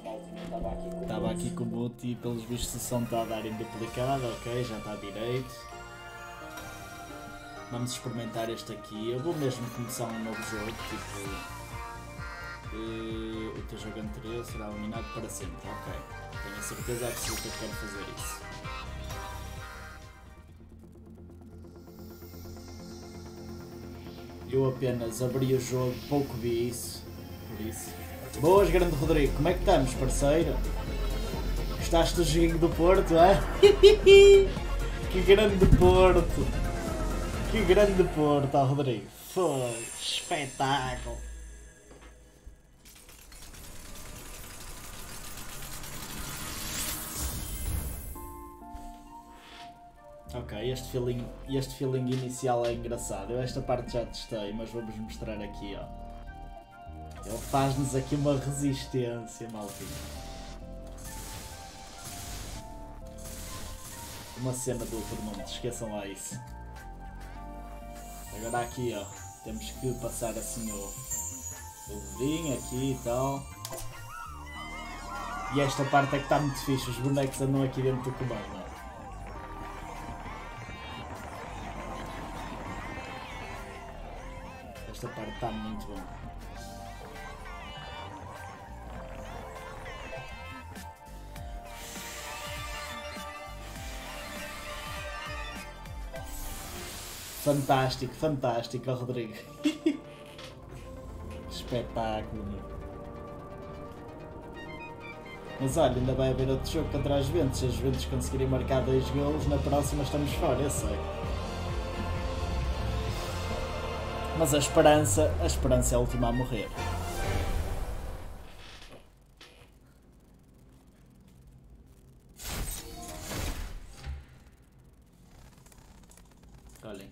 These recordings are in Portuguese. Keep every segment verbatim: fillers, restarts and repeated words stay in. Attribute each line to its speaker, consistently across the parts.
Speaker 1: Estava aqui com o boot e pelos vistos o som está a dar em duplicado, ok, já está direito. Vamos experimentar este aqui. Eu vou mesmo começar um novo jogo, tipo... Uh, o teu jogo anterior será eliminado para sempre, ok. Tenho a certeza absoluta que quero fazer isso. Eu apenas abri o jogo, pouco vi isso, por isso. Boas, grande Rodrigo, como é que estamos, parceiro? Gostaste do joguinho do Porto, é? Que grande Porto! Que grande Porto, ó, Rodrigo! Foi espetáculo! Ok, este feeling, este feeling inicial é engraçado. Eu esta parte já testei, mas vamos mostrar aqui, ó. Ele faz-nos aqui uma resistência, maltinho. Uma cena do outro mundo, esqueçam lá isso. Agora aqui, ó, temos que passar assim o, o dedinho aqui e tal. E esta parte é que está muito fixe, os bonecos andam aqui dentro do comando, ó. Esta parte está muito bom. Fantástico, fantástico, oh, Rodrigo. Espetáculo, meu. Mas olha, ainda vai haver outro jogo contra as Juventus. Se as Juventus conseguirem marcar dois golos, na próxima estamos fora, eu sei. Mas a esperança, a esperança é a última a morrer. Olhem.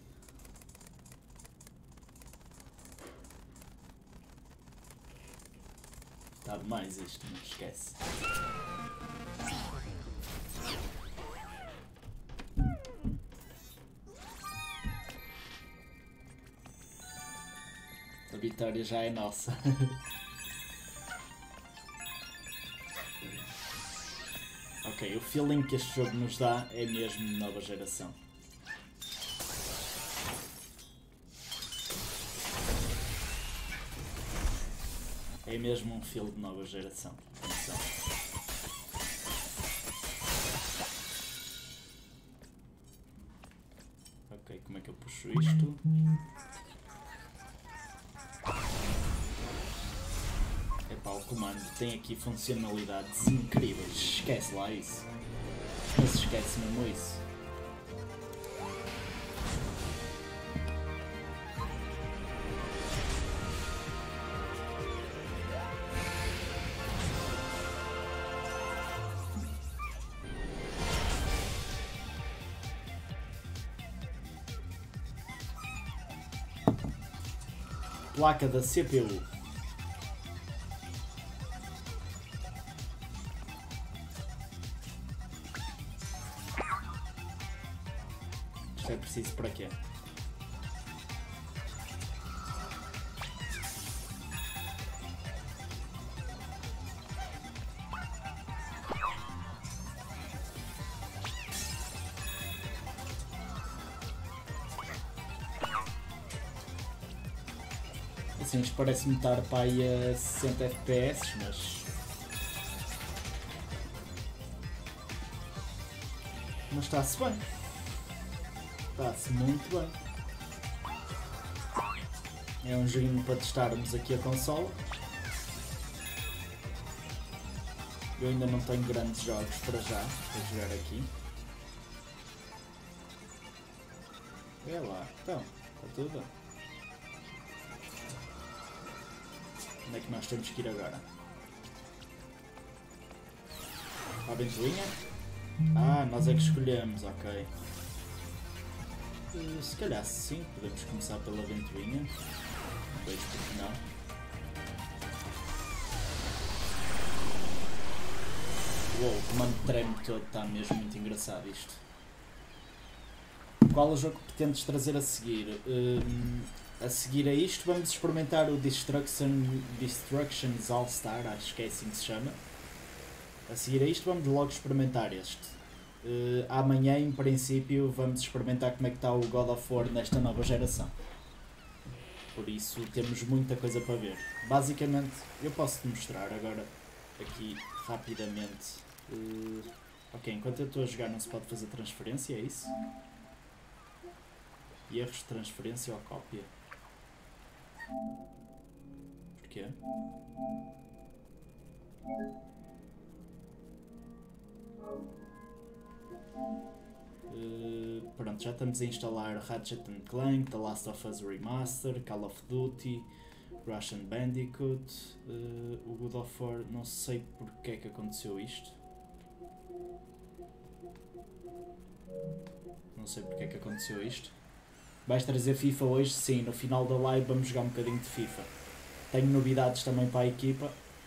Speaker 1: Está demais isto, não esquece. A vitória já é nossa. Ok, o feeling que este jogo nos dá é mesmo de nova geração. É mesmo um feel de nova geração. Atenção. Ok, como é que eu puxo isto? Epá, o comando tem aqui funcionalidades incríveis. Esquece lá isso. Não se esquece mesmo isso. Placa da C P U. Isto é preciso para quê? Assim, isto parece-me estar para aí a sessenta F P S, mas... Mas está-se bem. Está-se muito bem. É um joguinho para testarmos aqui a consola. Eu ainda não tenho grandes jogos para já, para jogar aqui. É lá, então, está tudo bem. Onde é que nós temos que ir agora? Para a ventoinha? Ah, nós é que escolhemos, ok. Uh, se calhar sim, podemos começar pela ventoinha. Depois porque não. Uou, o comando treme todo, está mesmo muito engraçado isto. Qual o jogo que pretendes trazer a seguir? Um, a seguir a isto vamos experimentar o Destruction, Destructions All Star, acho que é assim que se chama. A seguir a isto vamos logo experimentar este. Uh, amanhã em princípio vamos experimentar como é que está o God of War nesta nova geração. Por isso temos muita coisa para ver. Basicamente eu posso te mostrar agora aqui rapidamente. Uh, ok, enquanto eu estou a jogar não se pode fazer transferência, é isso? E erros de transferência ou cópia? Porquê? Uh, pronto, já estamos a instalar Ratchet and Clank, The Last of Us Remaster, Call of Duty, Crash and Bandicoot, uh, o God of War, não sei porque é que aconteceu isto. Não sei porque é que aconteceu isto. Vais trazer FIFA hoje? Sim, no final da live vamos jogar um bocadinho de FIFA. Tenho novidades também para a equipa.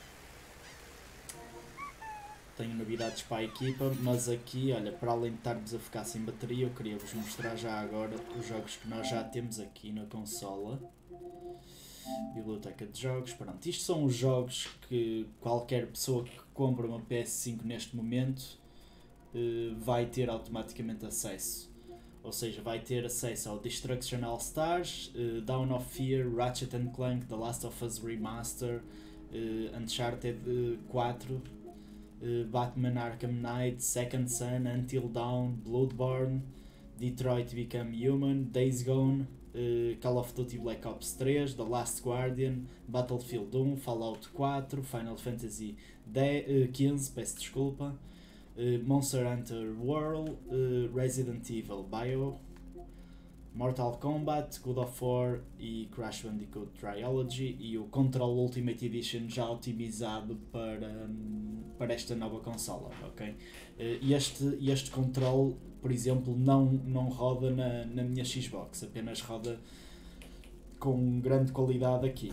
Speaker 1: Tenho novidades para a equipa, mas aqui, olha, para além de estarmos a ficar sem bateria, eu queria vos mostrar já agora os jogos que nós já temos aqui na consola. Biblioteca de jogos, pronto. Isto são os jogos que qualquer pessoa que compra uma P S cinco neste momento uh, vai ter automaticamente acesso. Ou seja, vai ter acesso ao Destruction All Stars, uh, Dawn of Fear, Ratchet and Clank, The Last of Us Remaster, uh, Uncharted uh, quatro, uh, Batman Arkham Knight, Second Son, Until Dawn, Bloodborne, Detroit Become Human, Days Gone, uh, Call of Duty Black Ops três, The Last Guardian, Battlefield um, Fallout quatro, Final Fantasy quinze, peço desculpa, uh, Monster Hunter World, uh, Resident Evil Bio, Mortal Kombat, God of War e Crash Bandicoot Trilogy e o Control Ultimate Edition já otimizado para, um, para esta nova consola, ok? Uh, este, este Control, por exemplo, não, não roda na, na minha Xbox, apenas roda com grande qualidade aqui.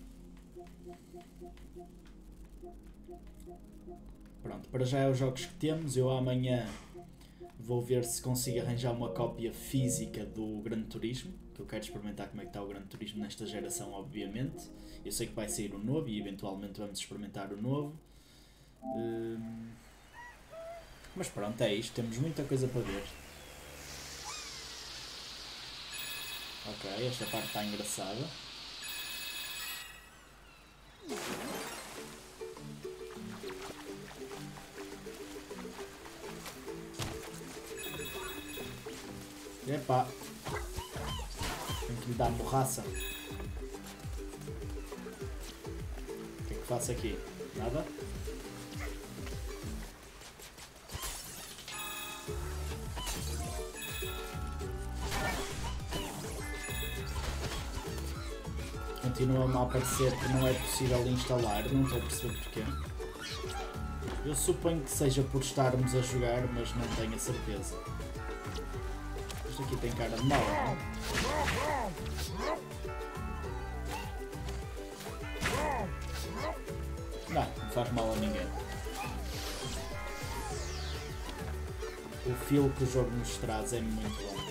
Speaker 1: Pronto, para já é os jogos que temos. Eu amanhã vou ver se consigo arranjar uma cópia física do Gran Turismo, que eu quero experimentar como é que está o Gran Turismo nesta geração, obviamente. Eu sei que vai sair o novo e eventualmente vamos experimentar o novo. Hum, mas pronto, é isto, temos muita coisa para ver. Ok, esta parte está engraçada. Epá, tenho que lhe dar borraça. O que é que faço aqui? Nada? Continua-me a aparecer que não é possível instalar, não estou a perceber porquê. Eu suponho que seja por estarmos a jogar, mas não tenho a certeza. Isto aqui tem cara de mal, não? Não, não faz mal a ninguém. O fio que o jogo nos traz é muito bom.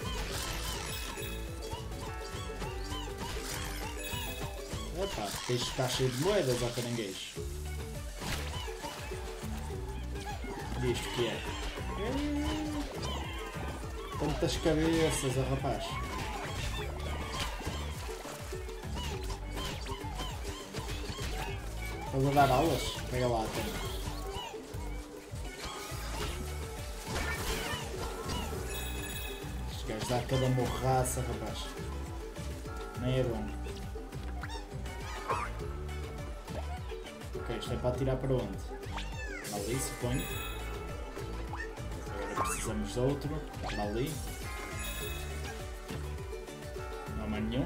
Speaker 1: Epá, tens de estar cheio de moedas, ó caranguejo. Diz o que é. Tantas cabeças, ó rapaz. Estás a dar aulas? Pega lá, tem. Estes gajos dão cada morraça, rapaz. Nem é bom. Ok, isto é para atirar para onde? Ali, suponho. Agora precisamos de outro. Para ali. Não há mais nenhum.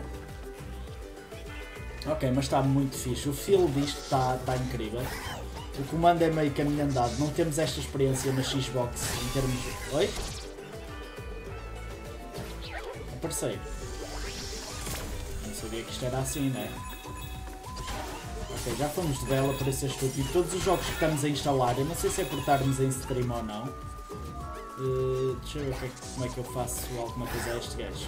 Speaker 1: Ok, mas está muito fixe. O feel disto está, está incrível. O comando é meio caminho andado. Não temos esta experiência na Xbox em termos de... Oi? Aparecei. Não sabia que isto era assim, não é? Ok, já fomos de vela para ser estúpido. Todos os jogos que estamos a instalar, eu não sei se é por estarmos em stream ou não. Uh, deixa eu ver como é que eu faço alguma coisa a este gajo.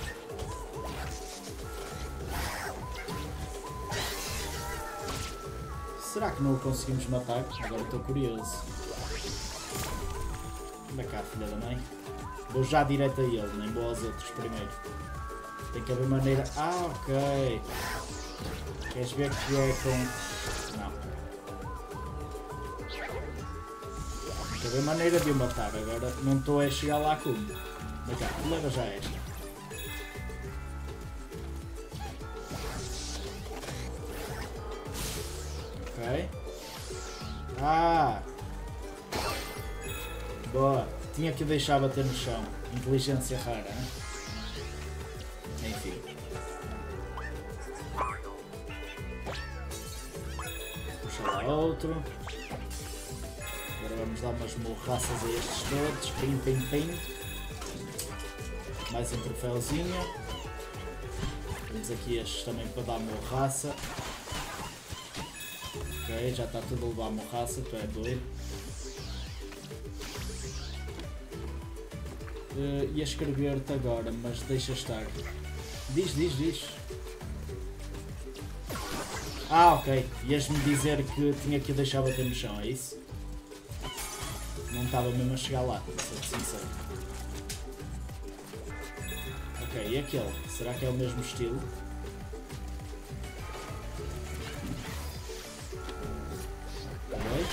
Speaker 1: Será que não o conseguimos matar? Agora estou curioso. Anda cá, filha da mãe. Vou já direto a ele, nem vou aos outros primeiro. Tem que haver maneira... Ah, ok. Queres ver que é com... Não. Tem que haver maneira de o matar. Agora não estou a chegar lá como. Anda cá, leva já esta. Ok. Ah! Boa. Tinha que deixar bater no chão. Inteligência rara, hein? Enfim. Puxa lá outro. Agora vamos dar umas morraças a estes todos. Pim, pim, pim. Mais um troféuzinho. Temos aqui estes também para dar morraça. Ok, já está tudo a levar morraça, tu é doido. Uh, ia escrever-te agora, mas deixa estar. Diz, diz, diz. Ah, ok. Ias-me dizer que tinha que o deixar bater no chão, é isso? Não estava mesmo a chegar lá, sou sincero. Ok, e aquele? Será que é o mesmo estilo? Ok.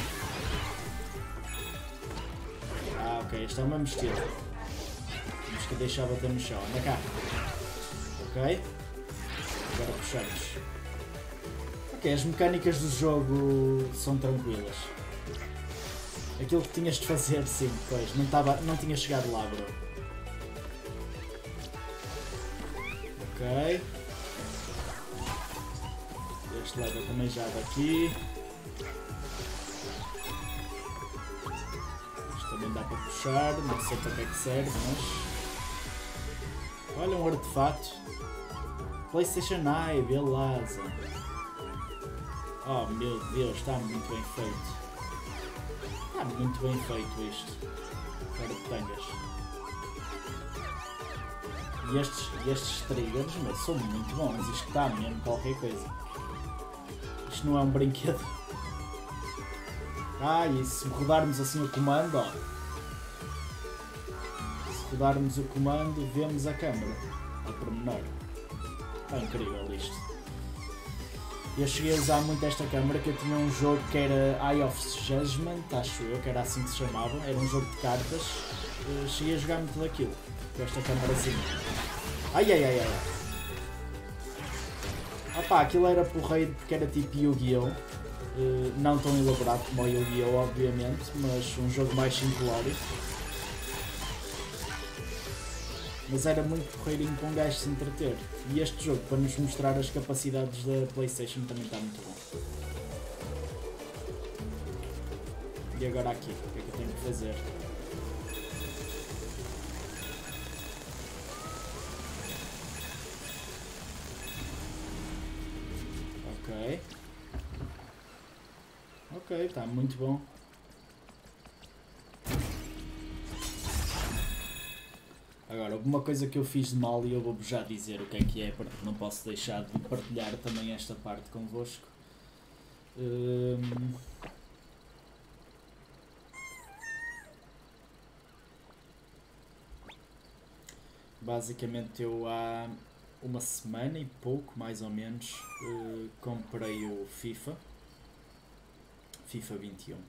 Speaker 1: Ah, ok. Este é o mesmo estilo. Que deixar bater no chão, anda cá. Ok? Agora puxamos. Ok, as mecânicas do jogo são tranquilas. Aquilo que tinhas de fazer, sim, pois, não, tava, não tinha chegado lá, bro. Ok. Este leva também já daqui. Este também dá para puxar, não sei para que é que serve, mas... Olha um artefato. PlayStation Eye, beleza. Oh meu Deus, está muito bem feito. Está muito bem feito isto. Para que tenhas. E estes, estes triggers, mas são muito bons. Isto está mesmo qualquer coisa. Isto não é um brinquedo. Ah, e se rodarmos assim o comando, ó. Rodarmos o comando, vemos a câmera a pormenor. Está incrível isto. Eu cheguei a usar muito esta câmera, que eu tinha um jogo que era Eye of Judgment, acho eu, que era assim que se chamava. Era um jogo de cartas. Eu cheguei a jogar muito daquilo, com esta câmera assim. Ai ai ai ai. Opá, aquilo era porreiro porque era tipo Yu-Gi-Oh! Uh, não tão elaborado como o Yu-Gi-Oh! Obviamente, mas um jogo mais simplório. Mas era muito porreirinho para um gajo se entreter. E este jogo, para nos mostrar as capacidades da PlayStation, também está muito bom. E agora aqui, o que é que eu tenho que fazer? Ok. Ok, está muito bom. Agora, alguma coisa que eu fiz de mal e eu vou-vos já dizer o que é que é, porque não posso deixar de partilhar também esta parte convosco. Hum... Basicamente eu há uma semana e pouco, mais ou menos, uh, comprei o FIFA, FIFA vinte e um,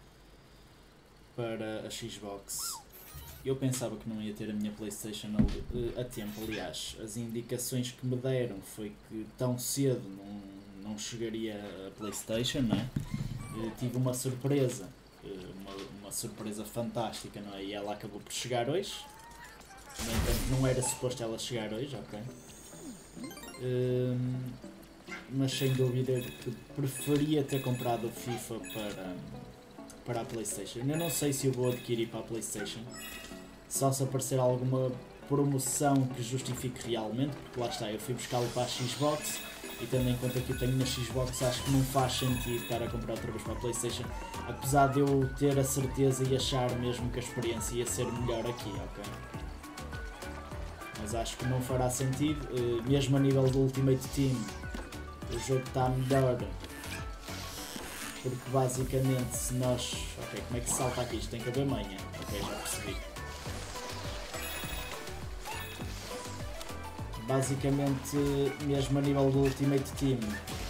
Speaker 1: para a Xbox. Eu pensava que não ia ter a minha PlayStation a, a tempo, aliás, as indicações que me deram foi que tão cedo não, não chegaria a PlayStation, não é? Eu tive uma surpresa, uma, uma surpresa fantástica, não é? E ela acabou por chegar hoje. No entanto, não era suposto ela chegar hoje, ok? Um, mas sem dúvida que preferia ter comprado o FIFA para, para a PlayStation. Eu não sei se eu vou adquirir para a PlayStation, só se aparecer alguma promoção que justifique realmente, porque lá está, eu fui buscá-lo para a Xbox e tendo em conta que eu tenho na Xbox, acho que não faz sentido estar a comprar outra vez para a PlayStation, apesar de eu ter a certeza e achar mesmo que a experiência ia ser melhor aqui, ok? Mas acho que não fará sentido, mesmo a nível do Ultimate Team, o jogo está melhor porque basicamente se nós... Ok, como é que se salta aqui? Isto tem que haver manha. Ok, já percebi. Basicamente, mesmo a nível do Ultimate Team,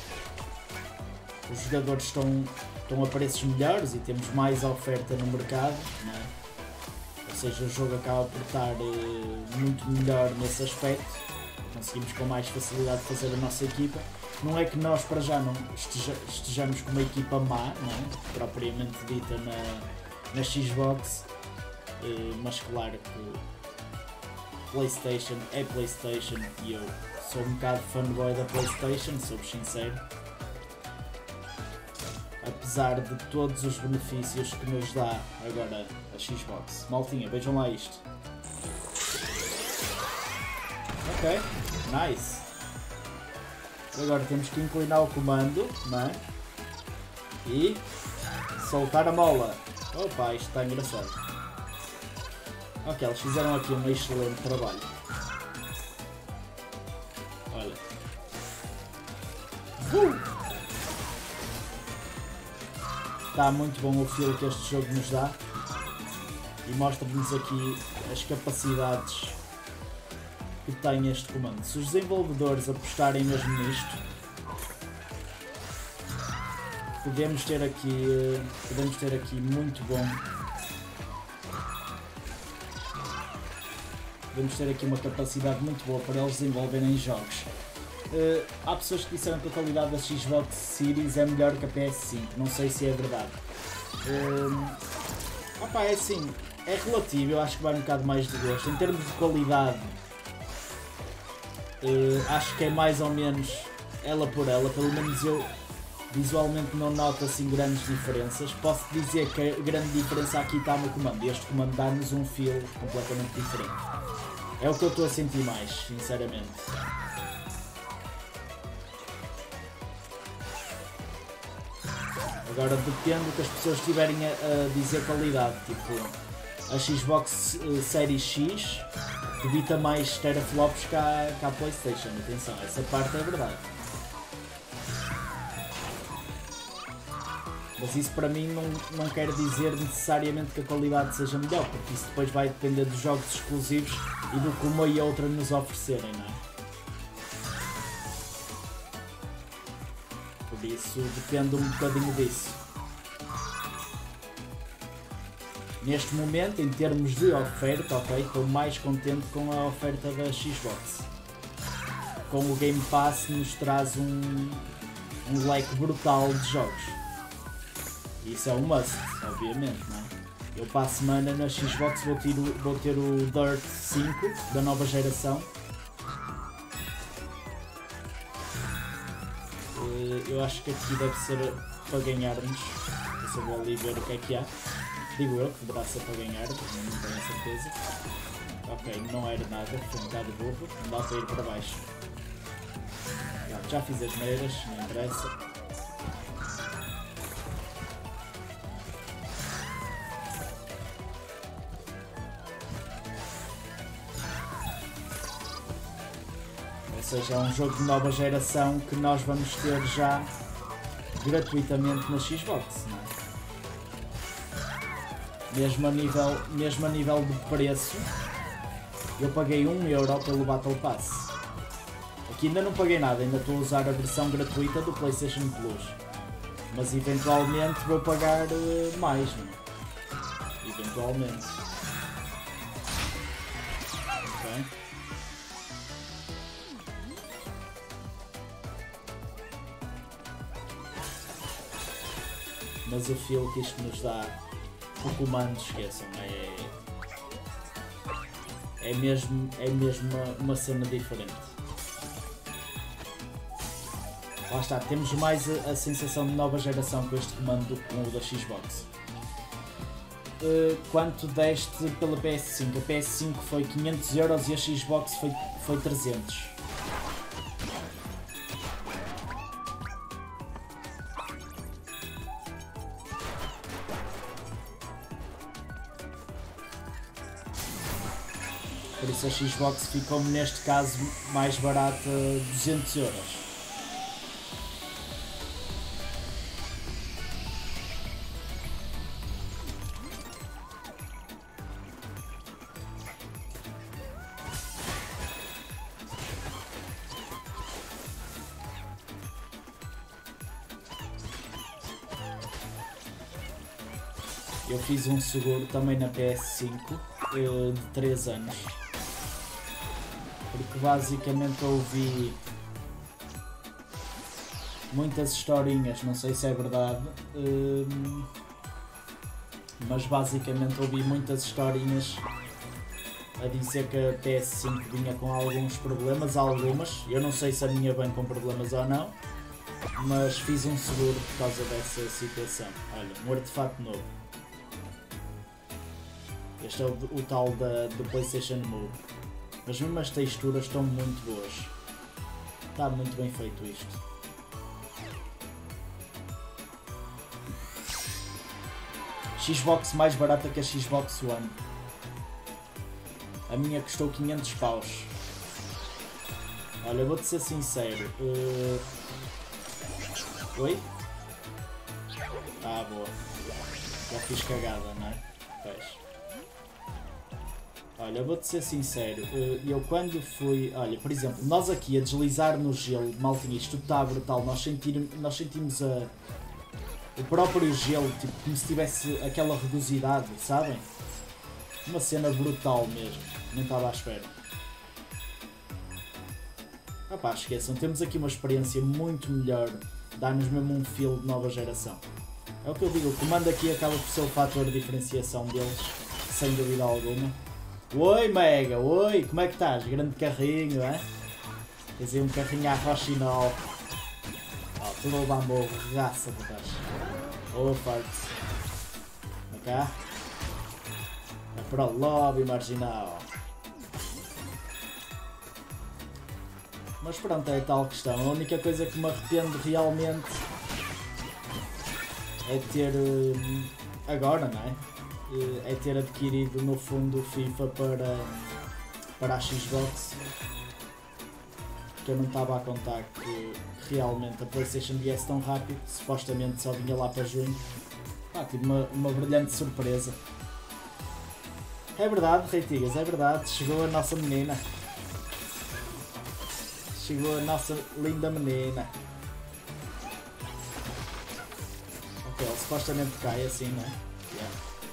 Speaker 1: os jogadores estão, estão a preços melhores e temos mais oferta no mercado, não é? Ou seja, o jogo acaba por estar uh, muito melhor nesse aspecto, conseguimos com mais facilidade fazer a nossa equipa. Não é que nós para já não esteja, estejamos com uma equipa má, não é? Propriamente dita na, na Xbox, uh, mas claro que PlayStation é PlayStation e eu sou um bocado fanboy da PlayStation, sou-vos sincero. Apesar de todos os benefícios que nos dá agora a Xbox. Maltinha, vejam lá isto. Ok, nice. Agora temos que inclinar o comando, não é? E soltar a mola. Opa, isto está engraçado. Ok, eles fizeram aqui um excelente trabalho. Olha. Uh! Está muito bom o feel que este jogo nos dá. E mostra-nos aqui as capacidades que tem este comando. Se os desenvolvedores apostarem mesmo nisto, podemos ter aqui, podemos ter aqui muito bom. Podemos ter aqui uma capacidade muito boa para eles desenvolverem jogos. Uh, há pessoas que disseram que a qualidade da Xbox Series é melhor que a P S cinco, não sei se é verdade. Uh, opa, é assim, é relativo, eu acho que vai um bocado mais de gosto. Em termos de qualidade, uh, acho que é mais ou menos ela por ela, pelo menos eu visualmente não noto assim grandes diferenças. Posso dizer que a grande diferença aqui está no comando, este comando dá-nos um feel completamente diferente. É o que eu estou a sentir mais, sinceramente. Agora depende do que as pessoas estiverem a, a dizer qualidade, tipo a Xbox uh, Series X debita mais teraflops que a, que a PlayStation, atenção, essa parte é verdade. Mas isso para mim não, não quer dizer necessariamente que a qualidade seja melhor, porque isso depois vai depender dos jogos exclusivos e do que uma e a outra nos oferecerem, não é? Por isso depende um bocadinho disso. Neste momento, em termos de oferta, ok, estou mais contente com a oferta da Xbox. Com o Game Pass nos traz um, um leque brutal de jogos. Isso é um must, obviamente, não é? Eu para a semana na Xbox vou ter, o, vou ter o Dirt cinco da nova geração. Eu acho que aqui deve ser para ganharmos. Eu vou ali ver o que é que há. Digo eu que deverá ser para ganhar, não tenho a certeza. Ok, não era nada, foi um bocado burro, não dá para ir para baixo. Já fiz as neiras, não interessa. Ou seja, é um jogo de nova geração que nós vamos ter já gratuitamente na Xbox, não é? Mesmo a nível, mesmo a nível de preço, eu paguei um euro pelo Battle Pass. Aqui ainda não paguei nada, ainda estou a usar a versão gratuita do PlayStation Plus. Mas eventualmente vou pagar uh, mais, não é? Eventualmente. Ok. Mas o feel que isto nos dá, o comando, esqueçam, é, é mesmo, é mesmo uma, uma cena diferente. Lá está, temos mais a, a sensação de nova geração com este comando do que com o da Xbox. Uh, quanto deste pela P S cinco? A P S cinco foi quinhentos euros e a Xbox foi, foi trezentos. Por isso a Xbox ficou-me neste caso mais barata, duzentos euros. eu fiz um seguro também na P S cinco de três anos. Porque basicamente ouvi muitas historinhas, não sei se é verdade, mas basicamente ouvi muitas historinhas a dizer que a P S cinco vinha com alguns problemas, algumas, eu não sei se a minha vem com problemas ou não, mas fiz um seguro por causa dessa situação. Olha, um artefato novo. Este é o, o tal da, do PlayStation Move. Mas mesmo as texturas estão muito boas. Está muito bem feito isto. Xbox mais barata que a Xbox One. A minha custou quinhentos paus. Olha, vou-te ser sincero. Uh... Oi? Ah, boa. Já fiz cagada, não é? Pois. Olha, vou-te ser sincero, eu quando fui, olha, por exemplo, nós aqui a deslizar no gelo, maltinha, isto está brutal, nós sentimos, nós sentimos a, o próprio gelo, tipo, como se tivesse aquela rugosidade, sabem? Uma cena brutal mesmo, não estava à espera. Ah pá, esqueçam, temos aqui uma experiência muito melhor, dá-nos mesmo um feel de nova geração. É o que eu digo, o comando aqui acaba por ser o fator de diferenciação deles, sem dúvida alguma. Oi Mega, oi, como é que estás? Grande carrinho, é? Quer dizer, um carrinho à Rochinol. Ó, tudo a levar morro, regaça, rapaz. Oh, farts. Vem cá. É para o lobby marginal. Mas pronto, é tal questão. A única coisa que me arrependo realmente é ter... agora, não é? É ter adquirido no fundo o FIFA para, para a Xbox, que eu não estava a contar que realmente a PlayStation viesse tão rápido, supostamente só vinha lá para junho. Ah, tive uma, uma brilhante surpresa. É verdade, Reitigas, é verdade, chegou a nossa menina. Chegou a nossa linda menina. Ok, ele supostamente cai assim, não é? Yeah.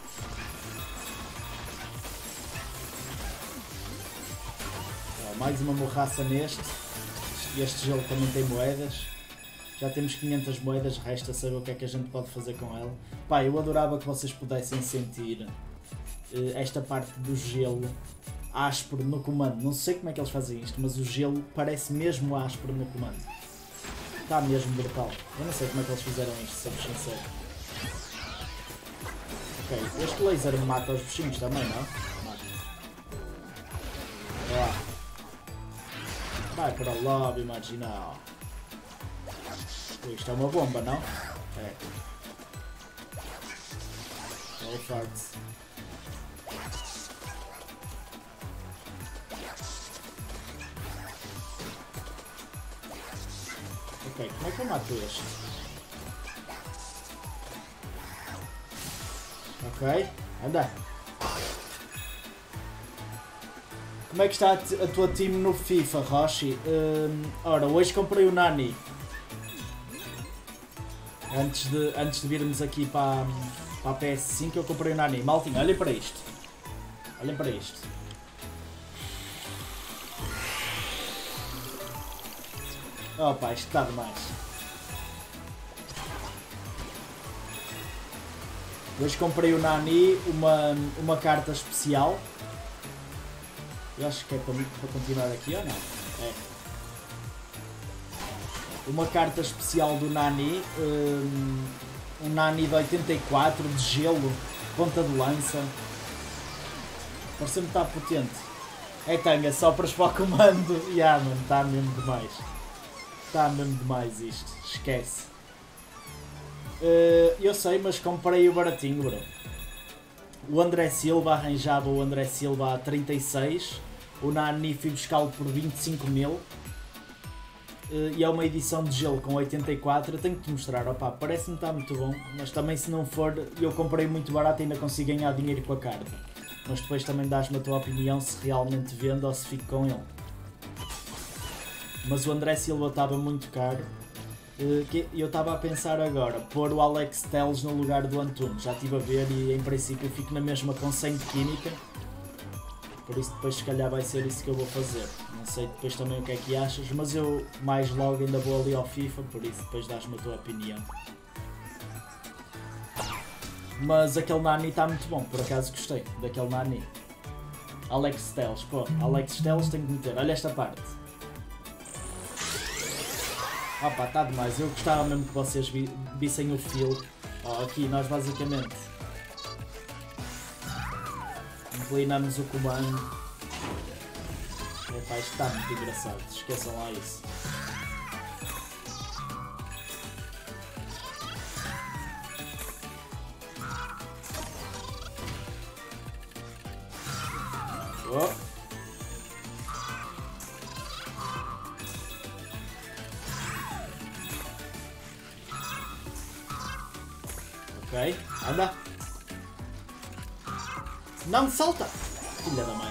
Speaker 1: Mais uma morraça neste. Este gelo também tem moedas. Já temos quinhentas moedas, resta saber o que é que a gente pode fazer com ela. Pá, eu adorava que vocês pudessem sentir uh, esta parte do gelo áspero no comando. Não sei como é que eles fazem isto, mas o gelo parece mesmo áspero no comando. Está mesmo brutal. Eu não sei como é que eles fizeram isto, se somos sinceros. Ok, este laser mata os bichinhos também, não? Mata. Olha lá. Vai para o lobby marginal. Isto é uma bomba, não? É. All farts. Ok, como é que eu mato este? Ok, anda. Como é que está a, a tua team no FIFA, Roshi? Um, ora, hoje comprei o Nani. Antes de, antes de virmos aqui para, para a P S cinco eu comprei o Nani. Maltinho, olhem para isto. Olhem para isto. Opa, isto está demais. Hoje comprei o Nani, uma, uma carta especial. Eu acho que é para, para continuar aqui ou não? É. Uma carta especial do Nani. Um, um Nani de oitenta e quatro, de gelo, ponta de lança. Parece-me que está potente. É tanga, só para o comando. Yeah, mano, está mesmo demais. Está mesmo demais isto. Esquece. Uh, eu sei, mas comprei o baratinho, bro. O André Silva arranjava o André Silva a trinta e seis. O Nani fui buscá-lo por vinte e cinco mil. Uh, e é uma edição de gelo com oitenta e quatro. Eu tenho que te mostrar. Opa, parece-me que está muito bom. Mas também, se não for, eu comprei muito barato e ainda consigo ganhar dinheiro com a carta. Mas depois também dás-me a tua opinião se realmente vendo ou se fico com ele. Mas o André Silva estava muito caro. Uh, que eu estava a pensar agora, pôr o Alex Telles no lugar do Antunes. Já estive a ver e em princípio fico na mesma com cem de química. Por isso depois se calhar vai ser isso que eu vou fazer. Não sei depois também o que é que achas, mas eu mais logo ainda vou ali ao FIFA, por isso depois dás-me a tua opinião. Mas aquele Nani está muito bom, por acaso gostei daquele Nani. Alex Telles, pô, Alex Telles tem que meter, olha esta parte. Opa, está demais, eu gostava mesmo que vocês vi, vissem o feel. Oh, aqui nós basicamente inclinamos o comando. Epá, isto está muito engraçado, esqueçam lá isso. Oh. Ok, anda. Não, salta! Filha da mãe.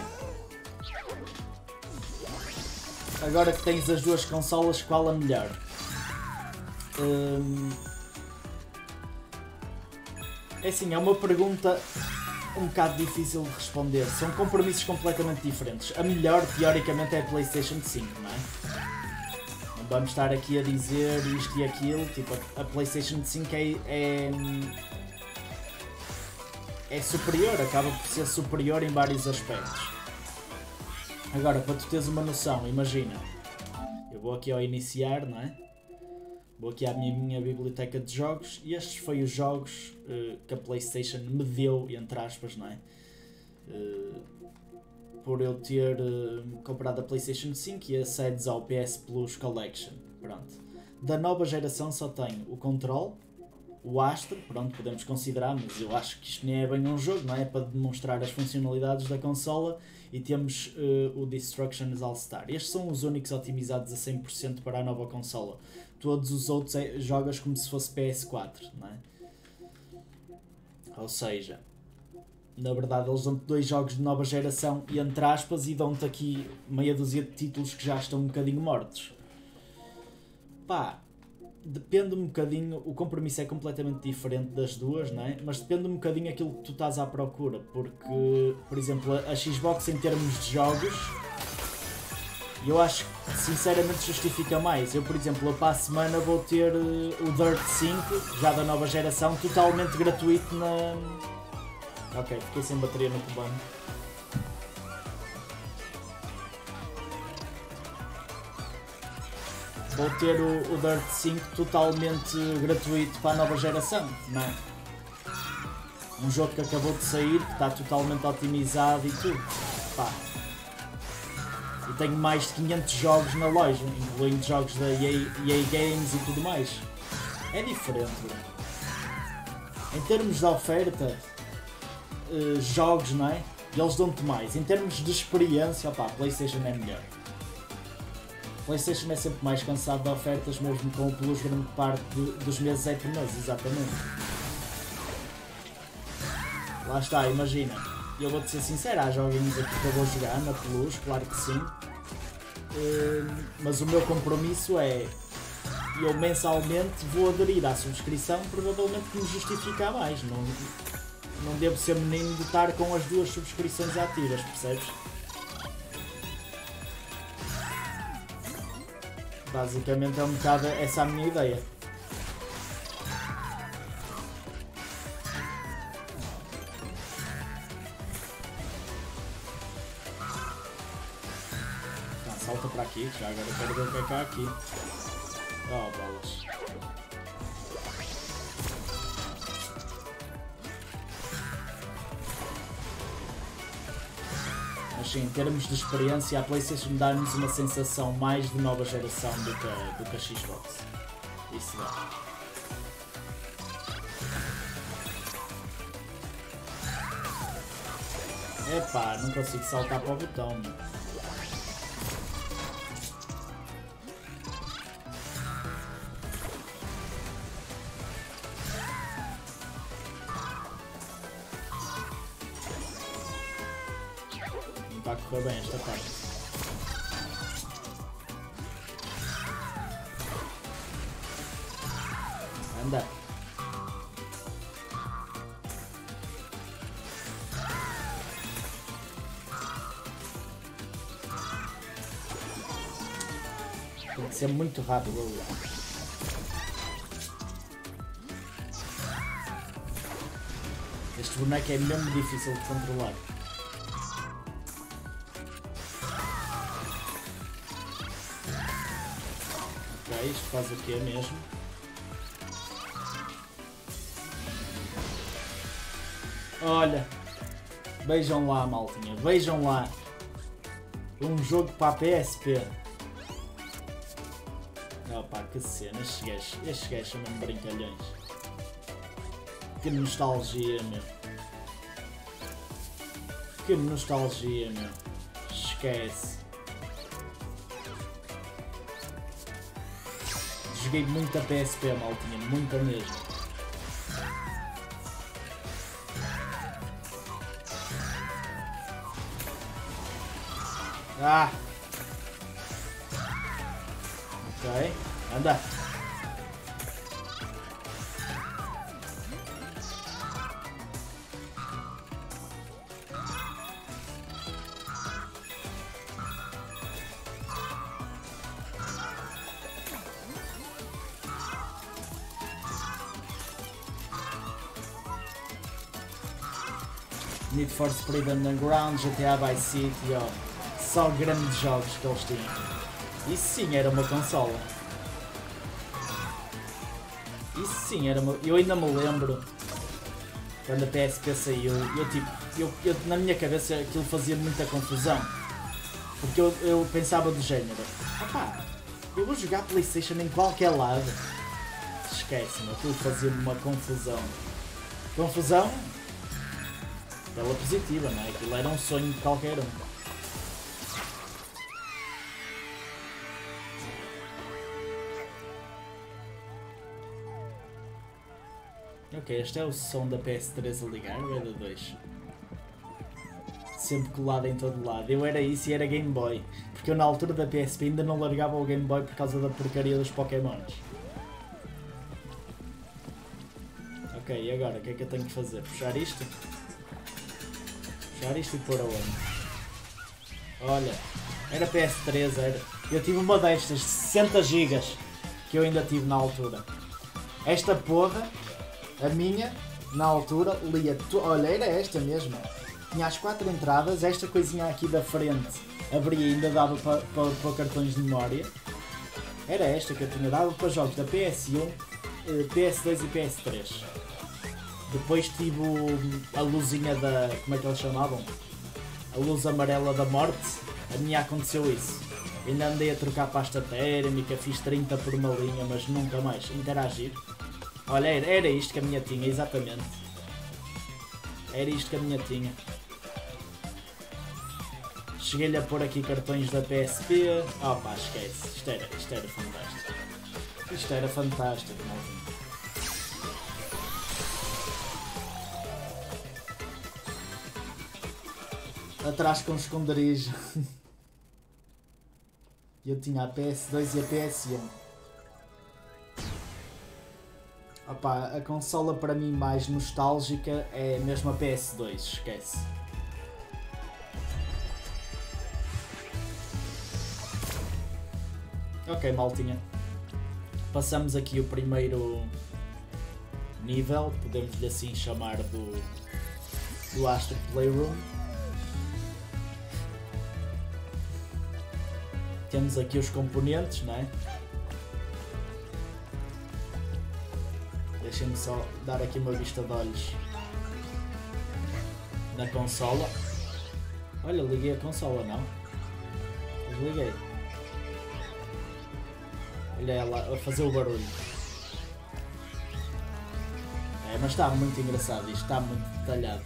Speaker 1: Agora que tens as duas consolas, qual a melhor? Hum... É assim, é uma pergunta um bocado difícil de responder. São compromissos completamente diferentes. A melhor, teoricamente, é a PlayStation cinco, não é? Não vamos estar aqui a dizer isto e aquilo. Tipo, a PlayStation cinco é... é... é superior, acaba por ser superior em vários aspectos. Agora, para tu teres uma noção, imagina, eu vou aqui ao iniciar, não é? Vou aqui à minha, minha biblioteca de jogos e estes foram os jogos uh, que a PlayStation me deu, entre aspas, não é? Uh, por eu ter uh, comprado a PlayStation cinco e acedes ao P S Plus Collection. Pronto. Da nova geração só tenho o Control, o Astro, pronto, podemos considerar, mas eu acho que isto nem é bem um jogo, não é? É para demonstrar as funcionalidades da consola. E temos uh, o Destructions All-Star. Estes são os únicos otimizados a cem por cento para a nova consola. Todos os outros é, jogas como se fosse P S quatro, não é? Ou seja, na verdade eles dão-te dois jogos de nova geração e entre aspas e dão-te aqui meia dúzia de títulos que já estão um bocadinho mortos. Pá, depende um bocadinho, o compromisso é completamente diferente das duas, não é? Mas depende um bocadinho daquilo que tu estás à procura, porque, por exemplo, a Xbox em termos de jogos, eu acho que sinceramente justifica mais. Eu, por exemplo, eu para a semana vou ter o Dirt cinco, já da nova geração, totalmente gratuito na... Ok, fiquei sem bateria no comando. Vou ter o, o Dirt cinco totalmente gratuito para a nova geração, não é? Um jogo que acabou de sair, que está totalmente otimizado e tudo. Pá. E tenho mais de quinhentos jogos na loja, incluindo jogos da E A, E A Games e tudo mais. É diferente. Em termos de oferta, uh, jogos, não é? Eles dão-te mais. Em termos de experiência, opá, a PlayStation é melhor. A PlayStation é sempre mais cansado de ofertas, mesmo com o Plus grande parte de, dos meses é por mês, exatamente. Lá está, imagina. Eu vou-te ser sincero, há joguinhos aqui que eu vou jogar na Plus, claro que sim. Uh, mas o meu compromisso é, eu mensalmente vou aderir à subscrição, provavelmente que me justifica mais. Não, não devo ser menino de estar com as duas subscrições ativas, percebes? Basicamente é um bocado essa a minha ideia. Então, salta para aqui, já agora quero ver o que é que há aqui. Oh, bolas. Mas sim, em termos de experiência, a PlayStation dá-nos uma sensação mais de nova geração do que, a, do que a Xbox. Isso dá. Epá, não consigo saltar para o botão. Vai correr bem esta parte. Anda. Tem que ser muito rápido ali. Este boneco é mesmo difícil de controlar. Ok, isto faz o quê mesmo? Olha, vejam lá, maltinha, vejam lá. Um jogo para a P S P. Opa, que cena, estes gajos, estes gajos são mesmo brincalhões. Que nostalgia, meu. Que nostalgia, meu. Esquece. Joguei muita P S P, maltinha, muita mesmo. Ah! Ok, anda! Need for Speed Underground, G T A Vice City, ó. Só grandes jogos que eles tinham. Isso sim era uma consola. Isso sim era uma... Eu ainda me lembro quando a P S P saiu, eu tipo, eu, eu, na minha cabeça aquilo fazia muita confusão. Porque eu, eu pensava do género, opá, eu vou jogar PlayStation em qualquer lado. Esquece-me, aquilo fazia-me uma confusão. Confusão pela positiva, não é? Aquilo era um sonho de qualquer um. Ok, este é o som da P S três a ligar, ou é da dois? Sempre colado em todo lado. Eu era isso e era Game Boy. Porque eu na altura da P S P ainda não largava o Game Boy por causa da porcaria dos Pokémons. Ok, e agora? O que é que eu tenho que fazer? Puxar isto? Puxar isto e pôr aonde? Olha, era P S três, era. Eu tive uma destas de sessenta gigas que eu ainda tive na altura. Esta porra, a minha, na altura, lia... Tu... Olha, era esta mesmo. Tinha as quatro entradas, esta coisinha aqui da frente abria e ainda dava para, para, para cartões de memória. Era esta que eu tinha, dava para jogos da P S um, P S dois e P S três. Depois tive o, a luzinha da... como é que eles chamavam? A luz amarela da morte. A minha aconteceu isso. Ainda andei a trocar pasta térmica, fiz trinta por uma linha, mas nunca mais interagir. Olha, era, era isto que a minha tinha, exatamente. Era isto que a minha tinha. Cheguei-lhe a pôr aqui cartões da P S P. Oh pá, esquece. Isto era, isto era fantástico. Isto era fantástico, malzinho. Atrás com esconderijo. Eu tinha a P S dois e a P S um. Opa, a consola para mim mais nostálgica é mesmo a P S dois, esquece. Ok, maltinha. Passamos aqui o primeiro nível, podemos-lhe assim chamar, do, do Astro Playroom. Temos aqui os componentes, não é? Deixem-me só dar aqui uma vista de olhos na consola. Olha, liguei a consola, não? Desliguei. Olha ela a fazer o barulho. É, mas está muito engraçado isto, está muito detalhado.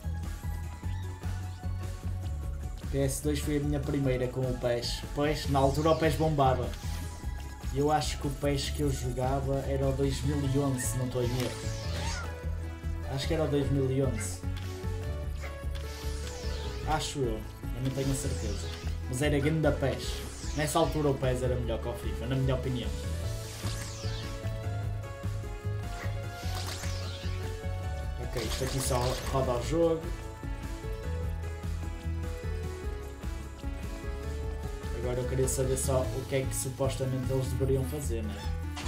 Speaker 1: P S dois foi a minha primeira com o P E S. Pois, na altura o P E S bombava. Eu acho que o P E S que eu jogava era o dois mil e onze, se não estou em erro. Acho que era o dois mil e onze. Acho eu, eu não tenho a certeza. Mas era game da P E S. Nessa altura o P E S era melhor que o FIFA, na minha opinião. Ok, isto aqui só roda ao jogo. Agora eu queria saber só o que é que supostamente eles deveriam fazer, né?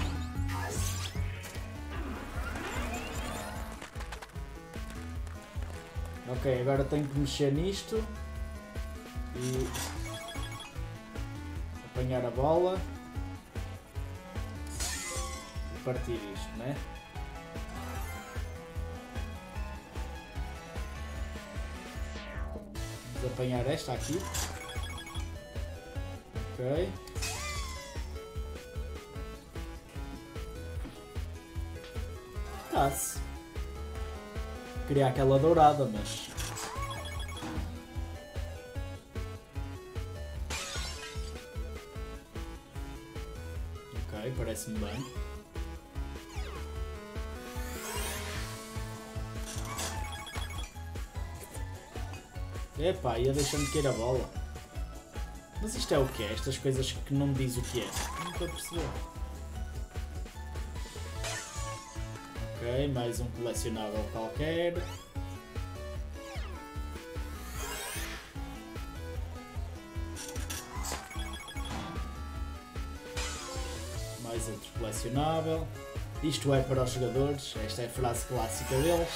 Speaker 1: Ok, agora tenho que mexer nisto e apanhar a bola e partir isto, né? Vamos apanhar esta aqui. Ok. Tá-se. Queria aquela dourada, mas... Ok, parece-me bem. Epá, ia deixando cair a bola. Mas isto é o que é? Estas coisas que não me diz o que é? Não estou a perceber. Ok, mais um colecionável qualquer. Mais outro colecionável. Isto é para os jogadores, esta é a frase clássica deles.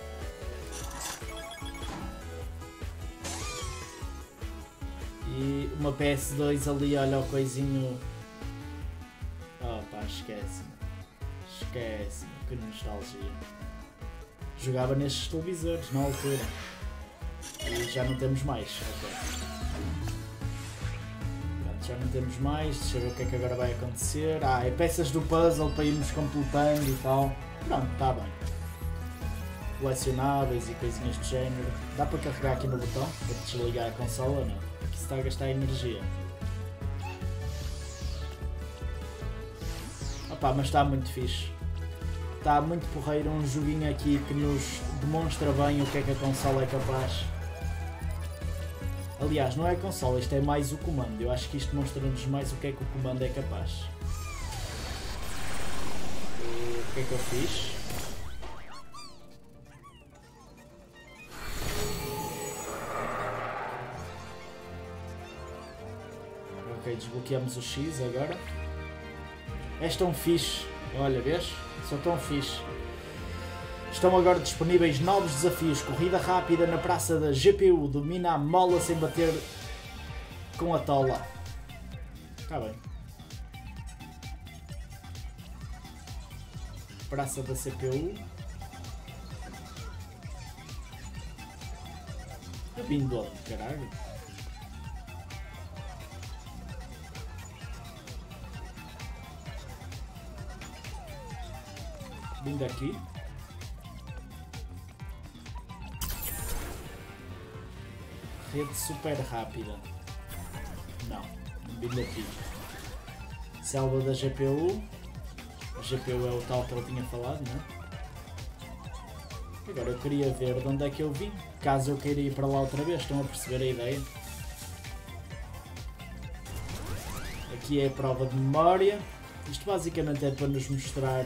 Speaker 1: E uma P S dois ali, olha o coisinho. Oh pá, esquece-me. Esquece-me, que nostalgia. Jogava nestes televisores na altura. E já não temos mais. Ok. Pronto, já não temos mais. Deixa eu ver o que é que agora vai acontecer. Ah, é peças do puzzle para irmos completando e tal. Pronto, está bem. Colecionáveis e coisinhas do género. Dá para carregar aqui no botão para desligar a consola ou não? Está a gastar energia. Opa, mas está muito fixe. Está muito porreiro, um joguinho aqui que nos demonstra bem o que é que a consola é capaz. Aliás, não é a consola, isto é mais o comando. Eu acho que isto demonstra-nos mais o que é que o comando é capaz. E o que é que eu fiz? Ok, desbloqueamos o X agora. És tão fixe. Olha, vês? São tão fixe. Estão agora disponíveis novos desafios. Corrida rápida na praça da G P U. Domina a mola sem bater com a tola. Está bem. Praça da C P U. Eu vim de onde, caralho? Vim daqui. Rede super rápida. Não, vim daqui. Selva da G P U. A G P U é o tal que eu tinha falado, não é? Agora eu queria ver de onde é que eu vim. Caso eu queira ir para lá outra vez, estão a perceber a ideia? Aqui é a prova de memória. Isto basicamente é para nos mostrar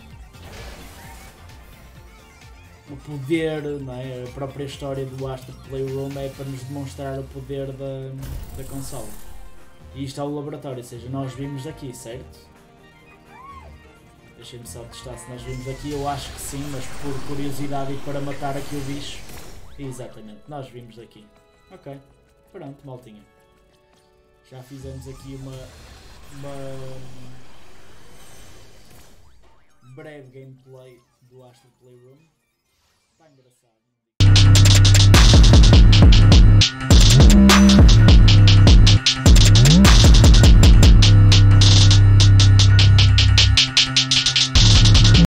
Speaker 1: o poder, não é? A própria história do Astro Playroom é para nos demonstrar o poder da, da consola. E isto é o laboratório, ou seja, nós vimos daqui, certo? Deixem-me só testar se nós vimos daqui, eu acho que sim, mas por curiosidade e para matar aqui o bicho. Exatamente, nós vimos daqui. Ok, pronto, maltinha. Já fizemos aqui uma, uma breve gameplay do Astro Playroom. Está engraçado.